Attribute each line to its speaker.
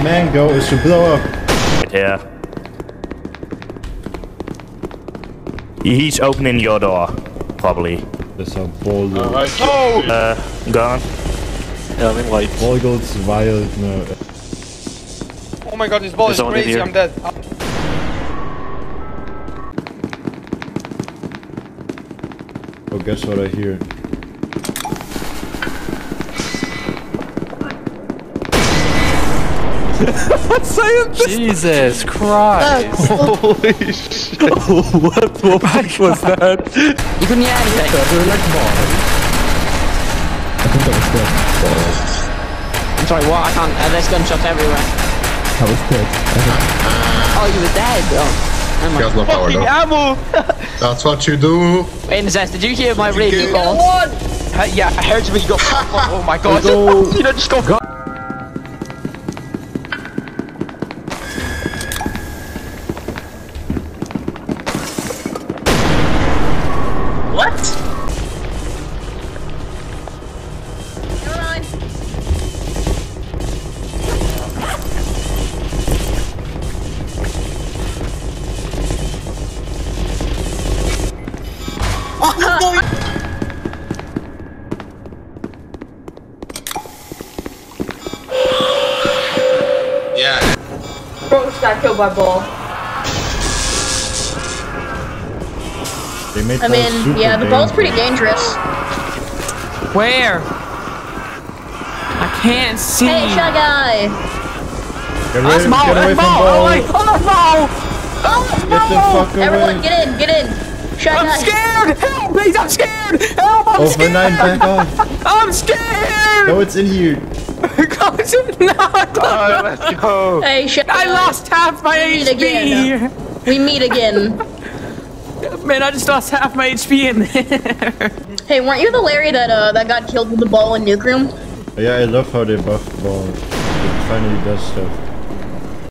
Speaker 1: mango is to blow up.
Speaker 2: Yeah. He's opening your door, probably.
Speaker 1: That's a bold.
Speaker 3: Oh!
Speaker 2: Gone.
Speaker 4: Yeah, I'm in light.
Speaker 1: Boygels wild, no.
Speaker 3: Oh my god, this ball is crazy, I'm dead.
Speaker 1: Oh, guess what I hear?
Speaker 4: Jesus Christ!
Speaker 5: Holy shit!
Speaker 4: What the fuck was that?
Speaker 6: You couldn't hear anything.
Speaker 1: I think that was dead.
Speaker 6: I'm sorry, what? I can't. There's gunshots everywhere.
Speaker 1: I was dead.
Speaker 6: Oh, you were dead? Oh.
Speaker 5: He has no power though.
Speaker 3: Ammo!
Speaker 5: That's what you do!
Speaker 6: Incest, did you hear my radio call?
Speaker 3: Yeah, I heard you when you go. Oh my god. You know, just go.
Speaker 6: What? Never mind.
Speaker 5: Yeah.
Speaker 7: Bro just got killed by ball.
Speaker 1: I mean,
Speaker 7: yeah, the ball's pretty dangerous.
Speaker 6: Where? I can't see.
Speaker 7: Hey, Shy Guy!
Speaker 1: Get away from ball! Get the fuck away!
Speaker 7: Everyone, get in! Shy Guy!
Speaker 6: I'm scared! Help, please, I'm scared! Help, I'm scared!
Speaker 1: 9, back off!
Speaker 6: I'm scared!
Speaker 1: No, it's in here!
Speaker 3: Alright, let's go.
Speaker 7: Hey, Shy Guy!
Speaker 6: I lost half my HP!
Speaker 7: We meet again.
Speaker 6: Man, I just lost half my HP in there.
Speaker 7: Hey, weren't you the Larry that got killed with the ball in Nuke Room?
Speaker 1: Yeah, I love how they buff the ball. It finally does stuff.